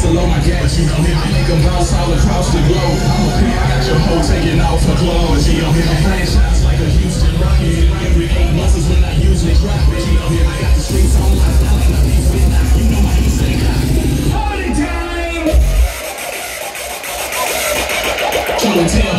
to load my gas, you know me. I make them bounce all across the globe. I'm a pimp, I got your hoe taking off her clothes, you know me. I'm playing shots like a Houston Rocket. Every 8 months is when I usually drop it, you know me. I got the streets on my style and I beat with now. You know my instinct. Party time! Show and tell.